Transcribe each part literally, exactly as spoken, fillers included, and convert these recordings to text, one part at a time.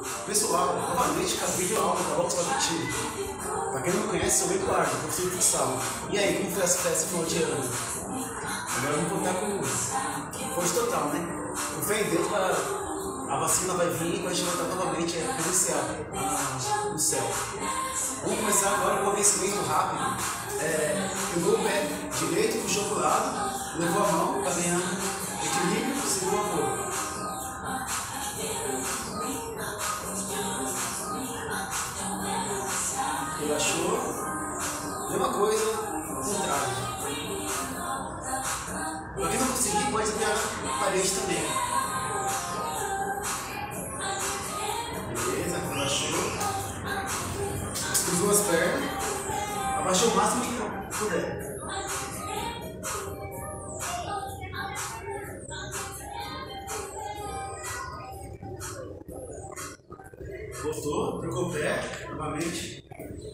Pessoal, novamente com a videoaula da Box Objetivo. Pra quem não conhece, sou o Eduardo, professor de futsal. E aí, como foi essa festa final de ano? Agora vamos contar com força total, né? Com fé em Deus, a vacina vai vir e a gente vai estar novamente presencial no céu. Vamos começar agora com o aquecimento rápido. É, pegou o pé direito, puxou para o lado, levou a mão para ganhar equilíbrio, segurou a boca. Relaxou. Mesma coisa, ao contrário. Para quem não conseguir, pode apoiar na parede também. Beleza, relaxou. Cruzou as pernas. Abaixou o máximo que puder. Voltou, trocou o pé, novamente.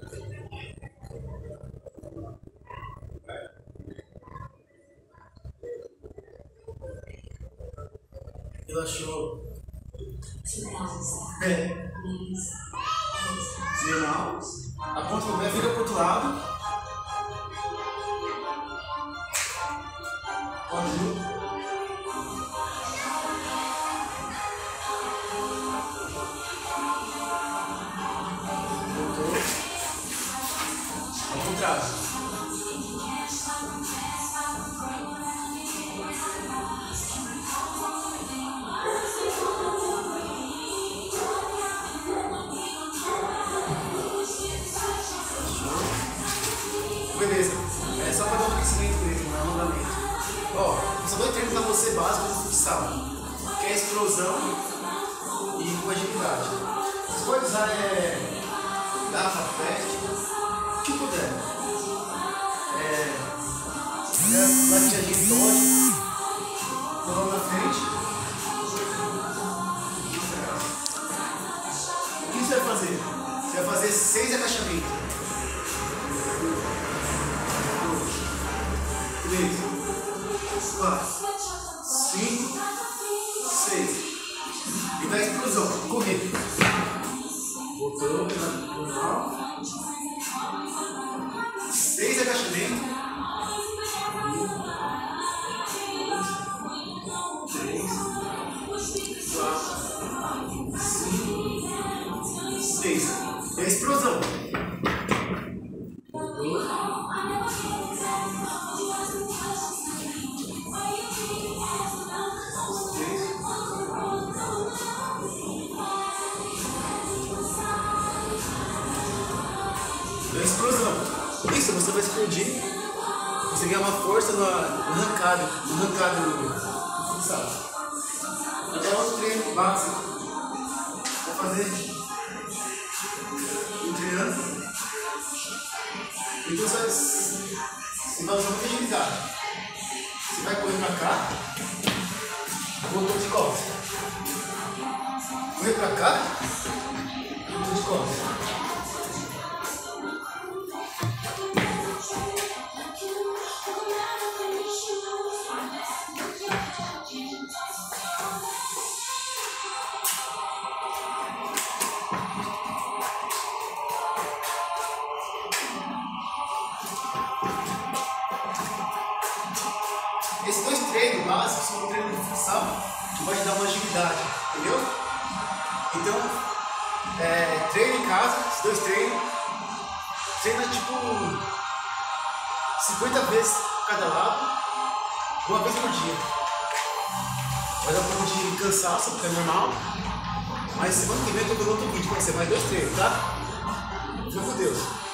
Relaxou. Pé. Final. A ponta do pé fica para o outro lado. Pode. Voltou. Ao contrário. Beleza, é só para dar um aquecimento mesmo, não é alongamento. Ó, só dois treinos para você básico do futsal, que é explosão e com agilidade. Você pode usar é, garrafa pet, o que puder. É, é latinha de toque, colando na frente. O que você vai fazer? Você vai fazer seis agachamentos. três, quatro, cinco, seis. E dá explosão. Correr. Voltou, normal. seis agachamentos. um, três, quatro, cinco, seis. E a explosão. Deu explosão. Isso, você vai explodir. Você ganha uma força no, no arrancado, no arrancado do futsal. Até outro treino básico. Vou fazer um treino. Então você vai, você vai usar muita agilidade. Você vai correr pra cá, voltou de costas. Correr pra cá, voltou de costas. Esses dois treinos básicos são um treino de futsal que vai te dar uma agilidade, entendeu? Então, é, treino em casa, esses dois treinos, treina tipo cinquenta vezes cada lado, uma vez por dia. Vai dar um pouco de cansaço, porque é normal, mas semana que vem eu tô dando outro vídeo pra você, mais dois treinos, tá? Fica com Deus.